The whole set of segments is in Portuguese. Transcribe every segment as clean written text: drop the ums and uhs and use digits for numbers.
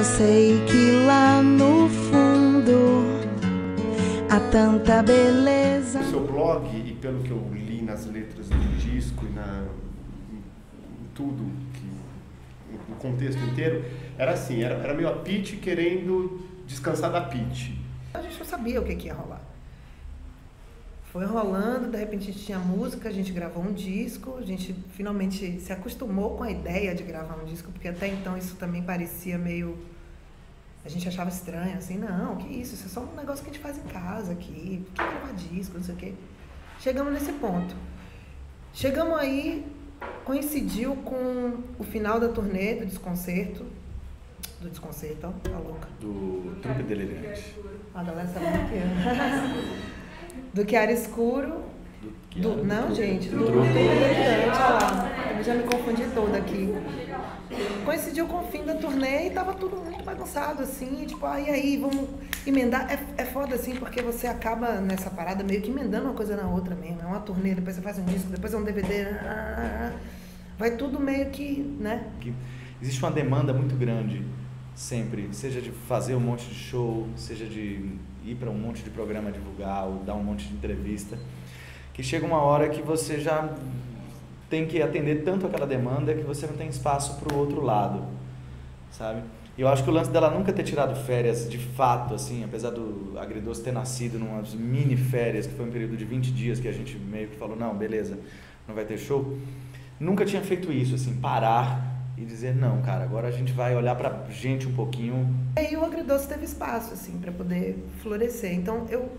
sei que lá no fundo há tanta beleza. O seu blog, e pelo que eu li nas letras do disco e em tudo, no contexto inteiro, era assim, era meio a Pitty querendo descansar da Pitty. A gente não sabia o que ia rolar. Foi rolando, de repente a gente tinha música, a gente gravou um disco, a gente finalmente se acostumou com a ideia de gravar um disco, porque até então isso também parecia meio... A gente achava estranho, assim, não, que isso é só um negócio que a gente faz em casa aqui, por que gravar disco, não sei o quê. Chegamos nesse ponto. Chegamos aí, coincidiu com o final da turnê do Desconcerto, ó, tá louca. Do Trupe Delirante. A galera sabe do que do Chiaro Escuro. Não, gente, do Trupe Delirante, olha lá. Eu já me confundi toda aqui. Coincidiu com o fim da turnê e tava tudo muito bagunçado, assim, tipo, e aí, vamos emendar. É foda, assim, porque você acaba nessa parada meio que emendando uma coisa na outra mesmo. É uma turnê, depois você faz um disco, depois é um DVD. Vai tudo meio que, né? Existe uma demanda muito grande, sempre, seja de fazer um monte de show, seja de ir para um monte de programa divulgar ou dar um monte de entrevista, que chega uma hora que você já tem que atender tanto aquela demanda que você não tem espaço para o outro lado, sabe? E eu acho que o lance dela nunca ter tirado férias de fato, assim, apesar do Agridoce ter nascido numas mini férias, que foi um período de 20 dias que a gente meio que falou, não, beleza, não vai ter show, nunca tinha feito isso, assim, parar e dizer, não, cara, agora a gente vai olhar pra gente um pouquinho. E aí o Agridoce teve espaço, assim, para poder florescer. Então, eu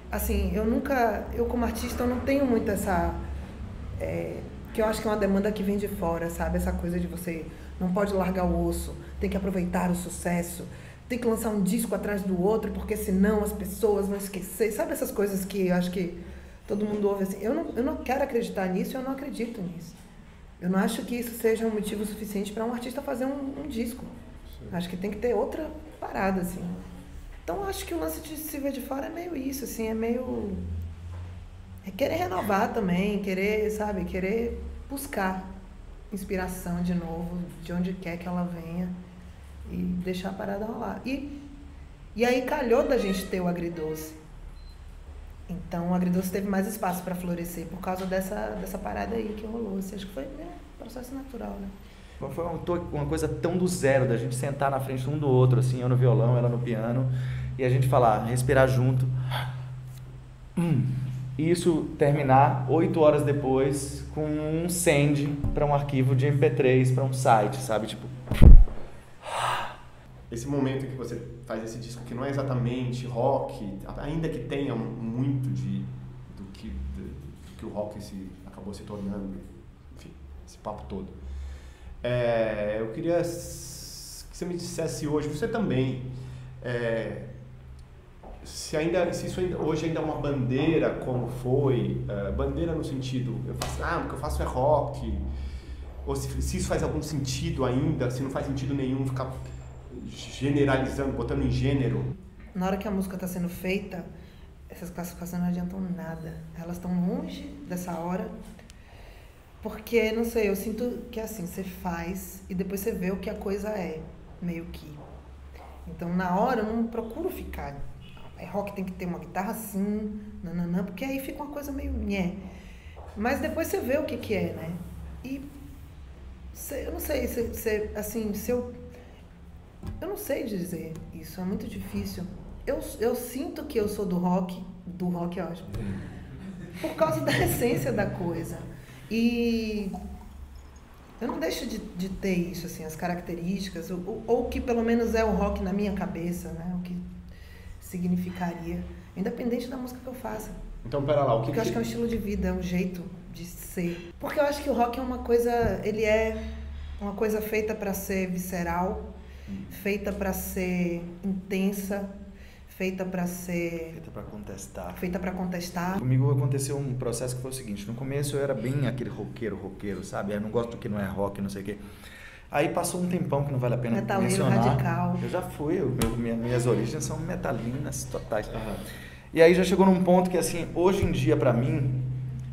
como artista, eu não tenho muito essa... que eu acho que é uma demanda que vem de fora, sabe? Essa coisa de você não pode largar o osso, tem que aproveitar o sucesso, tem que lançar um disco atrás do outro, porque senão as pessoas vão esquecer. Sabe essas coisas que eu acho que todo mundo ouve assim? Eu não quero acreditar nisso, eu não acredito nisso. Eu não acho que isso seja um motivo suficiente para um artista fazer um disco. Sim. Acho que tem que ter outra parada, assim. Então, acho que o lance de se ver de fora é meio isso, assim, é meio... É querer renovar também, querer buscar inspiração de novo, de onde quer que ela venha, e deixar a parada rolar. E aí calhou da gente ter o Agridoce. Então o Agridoce teve mais espaço para florescer por causa dessa parada aí que rolou. Assim, acho que foi um processo natural, né? Foi uma coisa tão do zero, da gente sentar na frente um do outro, assim, eu no violão, ela no piano, e a gente falar, respirar junto. E isso terminar 8 horas depois com um send para um arquivo de MP3 para um site, sabe? Tipo... Esse momento em que você faz esse disco que não é exatamente rock, ainda que tenha muito do que o rock acabou se tornando, enfim, esse papo todo. Eu queria que você me dissesse hoje, você também, se isso hoje ainda é uma bandeira, como foi, bandeira no sentido, o que eu faço é rock, ou se isso faz algum sentido ainda, se não faz sentido nenhum ficar generalizando, botando em gênero. Na hora que a música está sendo feita, essas classificações não adiantam nada. Elas estão longe dessa hora, porque, não sei, eu sinto que assim, você faz e depois você vê o que a coisa é, meio que. Então, na hora, eu não procuro ficar... rock tem que ter uma guitarra assim, nananã, porque aí fica uma coisa meio nhé. Mas depois você vê o que é, né? E eu não sei, assim, eu não sei dizer isso, é muito difícil. Eu sinto que eu sou do rock é ótimo, por causa da essência da coisa. E eu não deixo de ter isso, assim, as características, ou que pelo menos é o rock na minha cabeça, né? O que significaria, independente da música que eu faça. Então, pera lá, Porque eu acho que é um estilo de vida, é um jeito de ser. Porque eu acho que o rock é uma coisa, ele é uma coisa feita para ser visceral, feita para ser intensa, feita para contestar. Feita para contestar. Comigo aconteceu um processo que foi o seguinte, no começo eu era bem aquele roqueiro, sabe? Eu não gosto do que não é rock, não sei o quê. Aí passou um tempão que não vale a pena metaleiro, mencionar. Radical. Eu já fui, minhas origens são metalinas totais. E aí já chegou num ponto que, assim, hoje em dia, pra mim,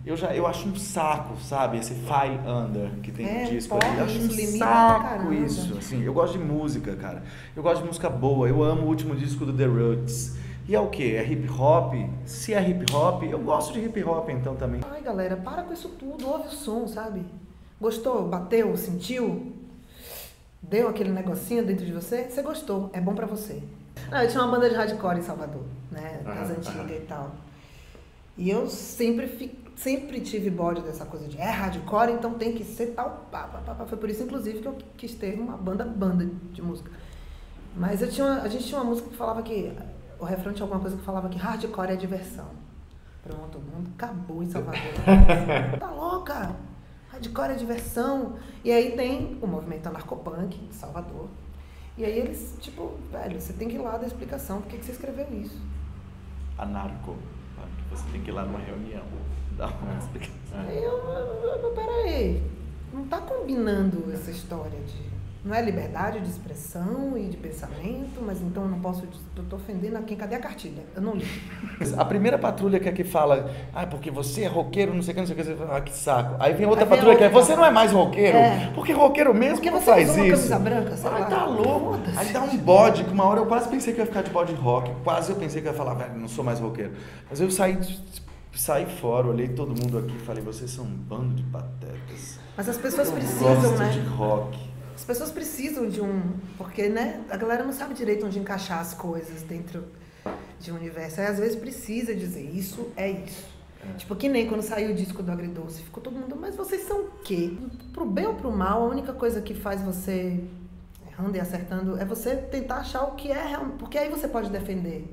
eu acho um saco, sabe? Esse Fly Under que tem no disco ali. Eu acho isso um limita pra saco caramba. isso, assim. Eu gosto de música, cara. Eu gosto de música boa. Eu amo o último disco do The Roots. E é o quê? É hip hop? Se é hip hop, eu gosto de hip hop então também. Ai, galera, para com isso tudo, ouve o som, sabe? Gostou? Bateu? Sentiu? Deu aquele negocinho dentro de você? Você gostou, é bom pra você. Não, eu tinha uma banda de hardcore em Salvador, né? Das antigas e tal. E eu sempre tive bode dessa coisa de hardcore, então tem que ser tal. Foi por isso, inclusive, que eu quis ter uma banda de música. Mas a gente tinha uma música que falava que... O refrão tinha alguma coisa que falava que hardcore é diversão. Pronto, o mundo acabou em Salvador. Tá louca? Hardcore é diversão. E aí tem o movimento anarcopunk de Salvador. E aí eles, tipo, velho, você tem que ir lá dar explicação. Por que você escreveu isso? Anarco. Você tem que ir lá numa reunião. Dar uma explicação. Aí peraí. Não tá combinando essa história de... Não é liberdade de expressão e de pensamento, mas então eu não posso... Eu tô ofendendo a quem? Cadê a cartilha? Eu não li. A primeira patrulha que aqui fala, porque você é roqueiro, não sei o que, você fala, que saco. Aí vem outra patrulha que é, você não é mais roqueiro? Porque roqueiro mesmo porque não você faz usou isso. Uma camisa branca, sei lá. Tá louco. Aí dá um bode, que uma hora eu quase pensei que eu ia ficar de bode rock, quase eu pensei que eu ia falar, velho, não sou mais roqueiro. Mas eu saí fora, olhei todo mundo aqui e falei, vocês são um bando de patetas. Mas as pessoas eu precisam, gosto né? de rock. As pessoas precisam de um... Porque, né? A galera não sabe direito onde encaixar as coisas dentro de um universo. Aí, às vezes, precisa dizer, isso é isso. Tipo, que nem quando saiu o disco do Agridoce. Ficou todo mundo, mas vocês são o quê? Pro bem ou pro mal, a única coisa que faz você errando e acertando é você tentar achar o que é realmente... Porque aí você pode defender.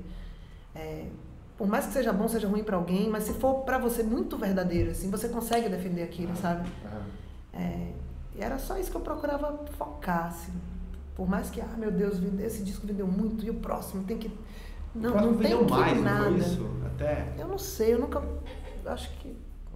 Por mais que seja bom, seja ruim pra alguém, mas se for pra você muito verdadeiro, assim, você consegue defender aquilo, sabe? E era só isso que eu procurava focar, assim. Por mais que, meu Deus, esse disco vendeu muito e o próximo tem que... Não tem que mais, nada. Não foi isso? Até... Eu não sei, eu nunca... Acho que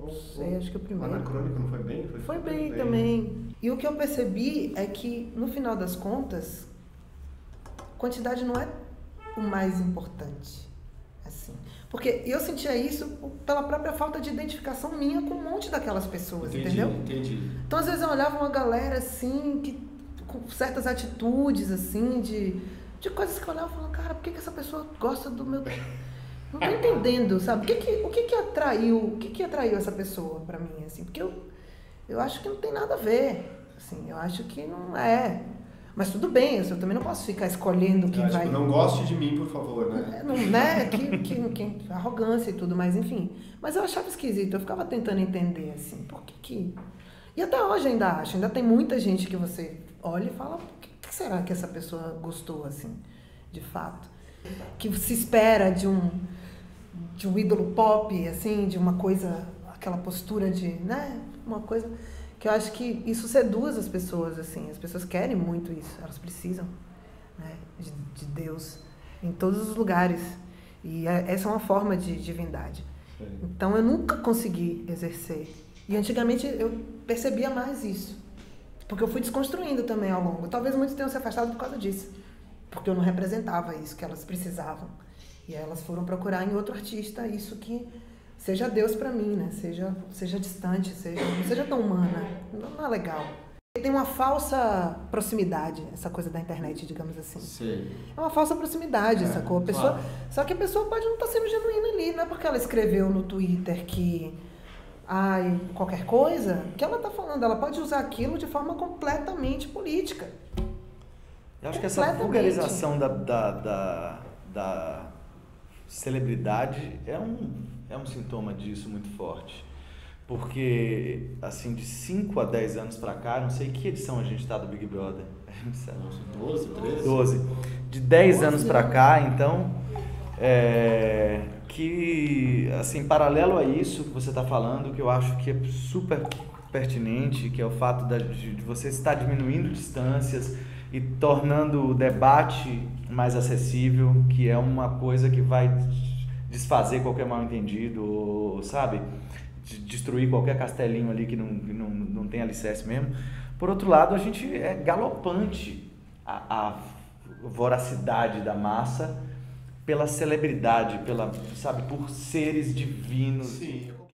o primeiro. O Anacrônico não foi bem? Foi bem também. E o que eu percebi é que, no final das contas, quantidade não é o mais importante. Assim. Porque eu sentia isso pela própria falta de identificação minha com um monte daquelas pessoas, entendeu? Entendi. Então, às vezes, eu olhava uma galera, assim, com certas atitudes, assim, de coisas que eu olhava e falava, cara, por que essa pessoa gosta do meu... Não tô entendendo, sabe? O que atraiu essa pessoa pra mim, assim? Porque eu acho que não tem nada a ver, assim, eu acho que não é... Mas tudo bem, eu também não posso ficar escolhendo quem vai... Não goste de mim, por favor, né? Não, né? Que arrogância e tudo, mas enfim. Mas eu achava esquisito, eu ficava tentando entender, assim, por que... E até hoje ainda acho, ainda tem muita gente que você olha e fala, o que será que essa pessoa gostou, assim, de fato? Que se espera de um ídolo pop, assim, de uma coisa, aquela postura de, né? Uma coisa... que eu acho que isso seduz as pessoas, assim, as pessoas querem muito isso, elas precisam, né, de Deus em todos os lugares, e essa é uma forma de divindade. Sim. Então eu nunca consegui exercer, e antigamente eu percebia mais isso, porque eu fui desconstruindo também ao longo, talvez muitos tenham se afastado por causa disso, porque eu não representava isso que elas precisavam, e elas foram procurar em outro artista isso que seja Deus pra mim, né? Seja distante, não seja tão humana. Não é legal. Tem uma falsa proximidade, essa coisa da internet, digamos assim. Sim. É uma falsa proximidade, sacou? A pessoa, claro. Só que a pessoa pode não estar sendo genuína ali, não é porque ela escreveu no Twitter que qualquer coisa, que ela está falando, ela pode usar aquilo de forma completamente política. Eu acho que essa vulgarização da celebridade é um sintoma disso muito forte. Porque, assim, de 5 a 10 anos pra cá, não sei que edição a gente tá do Big Brother. 12, 13? 12. De 10 anos pra cá, então, que, assim, paralelo a isso que você tá falando, que eu acho que é super pertinente, que é o fato de você estar diminuindo distâncias e tornando o debate mais acessível, que é uma coisa que vai desfazer qualquer mal-entendido, sabe? Destruir qualquer castelinho ali que não tem alicerce mesmo. Por outro lado, a gente é galopante a voracidade da massa pela celebridade, sabe, por seres divinos. Sim.